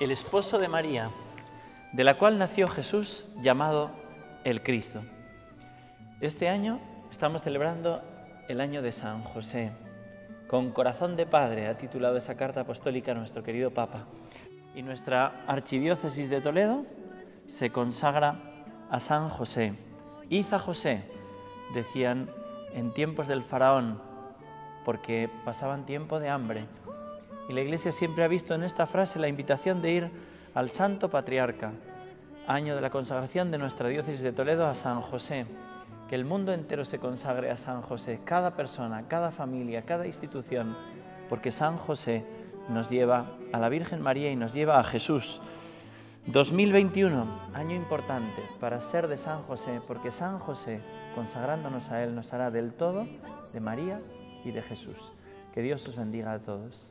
el esposo de María, de la cual nació Jesús, llamado el Cristo. Este año estamos celebrando el año de San José. Con corazón de padre ha titulado esa carta apostólica nuestro querido Papa. Y nuestra archidiócesis de Toledo se consagra a San José. Id a José, decían en tiempos del faraón, porque pasaban tiempo de hambre. Y la Iglesia siempre ha visto en esta frase la invitación de ir al Santo Patriarca, año de la consagración de nuestra diócesis de Toledo a San José. Que el mundo entero se consagre a San José, cada persona, cada familia, cada institución, porque San José nos lleva a la Virgen María y nos lleva a Jesús. 2021, año importante para ser de San José, porque San José, consagrándonos a Él, nos hará del todo de María y de Jesús. Que Dios os bendiga a todos.